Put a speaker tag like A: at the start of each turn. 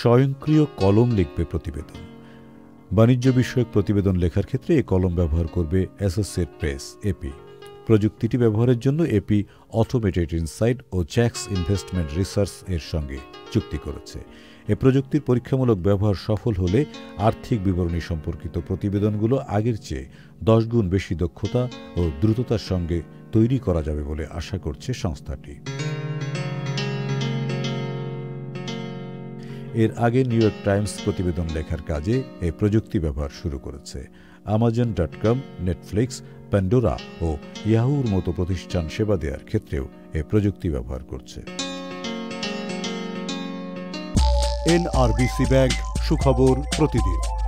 A: স্বয়ংক্রিয় কলম লিখবে প্রতিবেদন। বাণিজ্য বিষয়ক প্রতিবেদন লেখার ক্ষেত্রে এই কলম ব্যবহার করবে অ্যাসোসিয়েট প্রেস এপি। প্রযুক্তিটি ব্যবহারের জন্য এপি অটোমেটেড ইনসাইট ও জ্যাক্স ইনভেস্টমেন্ট রিসার্চ এর সঙ্গে চুক্তি করেছে। এ প্রযুক্তির পরীক্ষামূলক ব্যবহার সফল হলে আর্থিক বিবরণী সম্পর্কিত প্রতিবেদনগুলো আগের চেয়ে 10 গুণ বেশি দক্ষতা ও দ্রুততার সঙ্গে তৈরি করা যাবে বলে আশা করছে সংস্থাটি। এর আগে নিউ ইয়র্ক টাইমস প্রতিবেদন লেখার কাজে এই প্রযুক্তি ব্যবহার শুরু করেছে। Amazon.com, নেটফ্লিক্স, প্যান্ডোরা ও ইয়াহুর মতো প্রতিষ্ঠান সেবা দেওয়ার ক্ষেত্রেও এই প্রযুক্তি ব্যবহার করছে।
B: NRBC ব্যাংক, সুখবর প্রতিদিন।